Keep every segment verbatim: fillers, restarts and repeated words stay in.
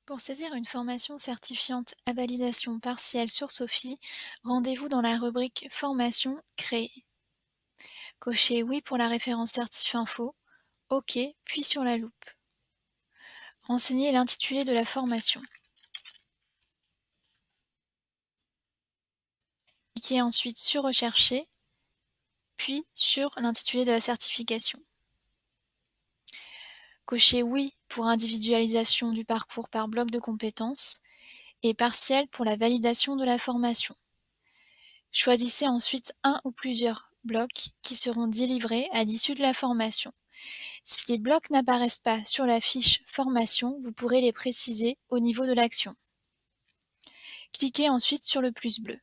Pour saisir une formation certifiante à validation partielle sur Sophie, rendez-vous dans la rubrique Formation créée. Cochez Oui pour la référence Certif Info, OK, puis sur la loupe. Renseignez l'intitulé de la formation. Cliquez ensuite sur Rechercher, puis sur l'intitulé de la certification. Cochez Oui pour individualisation du parcours par bloc de compétences et partiel pour la validation de la formation. Choisissez ensuite un ou plusieurs blocs qui seront délivrés à l'issue de la formation. Si les blocs n'apparaissent pas sur la fiche formation, vous pourrez les préciser au niveau de l'action. Cliquez ensuite sur le plus bleu.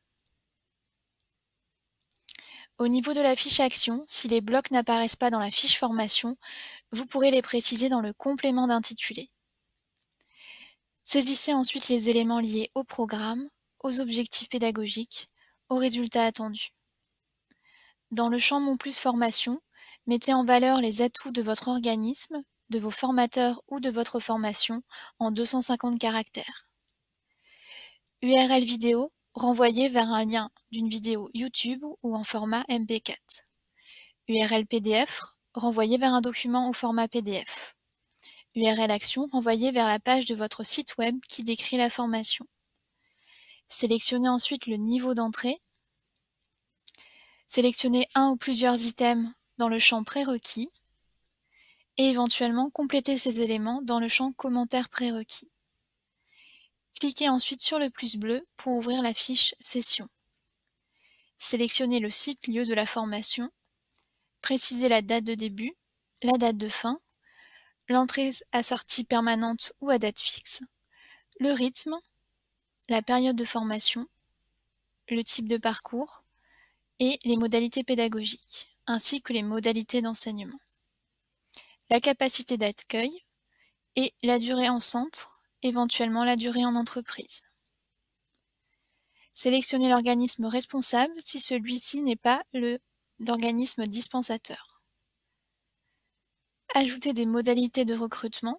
Au niveau de la fiche action, si les blocs n'apparaissent pas dans la fiche formation, vous pourrez les préciser dans le complément d'intitulé. Saisissez ensuite les éléments liés au programme, aux objectifs pédagogiques, aux résultats attendus. Dans le champ Mon Plus Formation, mettez en valeur les atouts de votre organisme, de vos formateurs ou de votre formation en deux cent cinquante caractères. U R L vidéo, renvoyez vers un lien d'une vidéo YouTube ou en format M P quatre. U R L P D F, renvoyez vers un document au format P D F. U R L action, renvoyez vers la page de votre site web qui décrit la formation. Sélectionnez ensuite le niveau d'entrée. Sélectionnez un ou plusieurs items dans le champ Prérequis et éventuellement complétez ces éléments dans le champ Commentaires prérequis. Cliquez ensuite sur le plus bleu pour ouvrir la fiche Session. Sélectionnez le site lieu de la formation, précisez la date de début, la date de fin, l'entrée assortie permanente ou à date fixe, le rythme, la période de formation, le type de parcours et les modalités pédagogiques, ainsi que les modalités d'enseignement, la capacité d'accueil et la durée en centre, éventuellement la durée en entreprise. Sélectionnez l'organisme responsable si celui-ci n'est pas l'organisme dispensateur. Ajoutez des modalités de recrutement.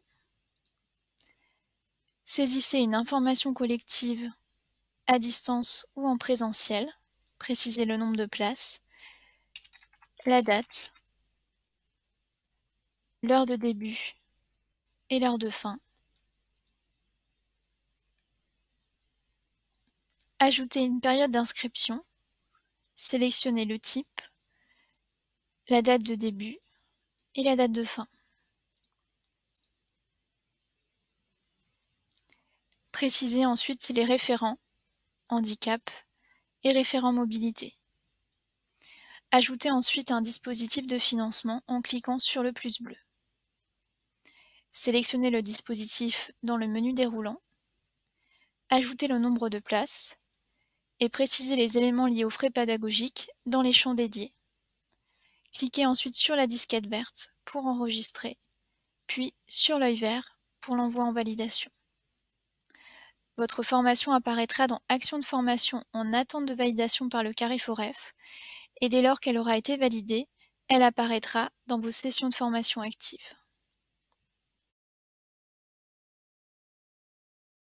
Saisissez une information collective à distance ou en présentiel. Précisez le nombre de places, la date, l'heure de début et l'heure de fin. Ajoutez une période d'inscription. Sélectionnez le type, la date de début et la date de fin. Précisez ensuite les référents handicap et référents mobilité. Ajoutez ensuite un dispositif de financement en cliquant sur le plus bleu. Sélectionnez le dispositif dans le menu déroulant. Ajoutez le nombre de places et précisez les éléments liés aux frais pédagogiques dans les champs dédiés. Cliquez ensuite sur la disquette verte pour enregistrer, puis sur l'œil vert pour l'envoi en validation. Votre formation apparaîtra dans Action de formation en attente de validation par le Cariforef et dès lors qu'elle aura été validée, elle apparaîtra dans vos sessions de formation actives.